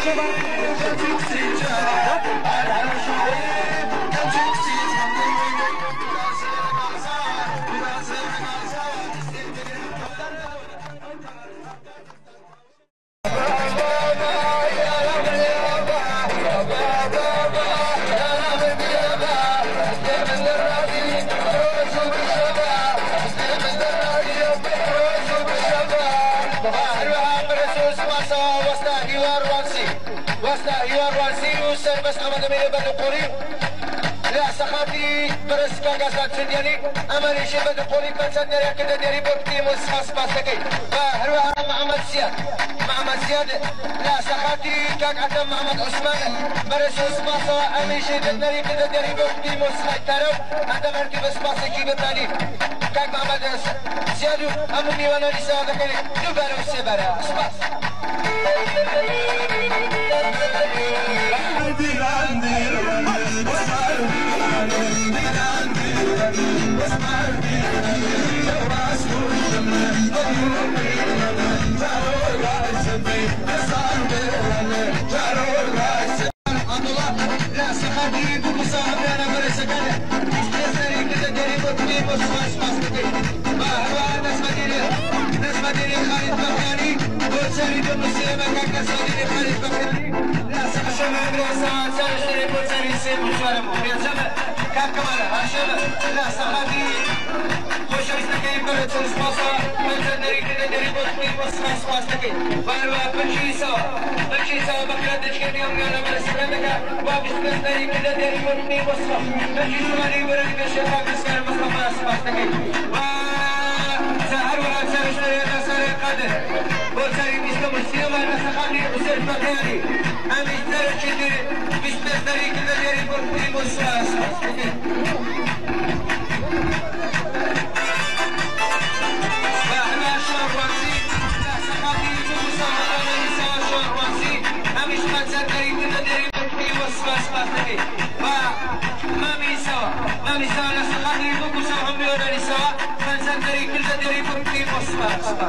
بس أمد من بدو قريب لا سخاتي برسكا قصد سندياني أماني شي بدو قريب من سندياني كده ديري بكتي مسخص باسكي فهروها محمد زياد لا سخاتي كاك عتم محمد عثمان برسوس باسا أمي شي دنري كده ديري بكتي مسخص ترو هذا مركب باسكي كي بتاني كاك محمد زياد أمني وانا لسا ذكري نبرو سبرا سباس لا سخاتي خوش استكي برد سپاسا من زندری کده دری بودی مسخص واستكي فاروا بچیسا بکرد چکنی امیانا برسکن دکا واقعی زندری کده دری بودی مسخص بچیسا مانی برد بشه خاکس کر مصطفى واستكي و زهر و سرشتری نصر قدر بوسری بیست مسیو و نسخاتی حسین بخیاری امیش در چیدی بیست دری کده دری بودی مسخص واستكي مامي سوا نسخاني بوكو سوا هم بيوناني سوا فانسان دري كل دري بوكي مصفى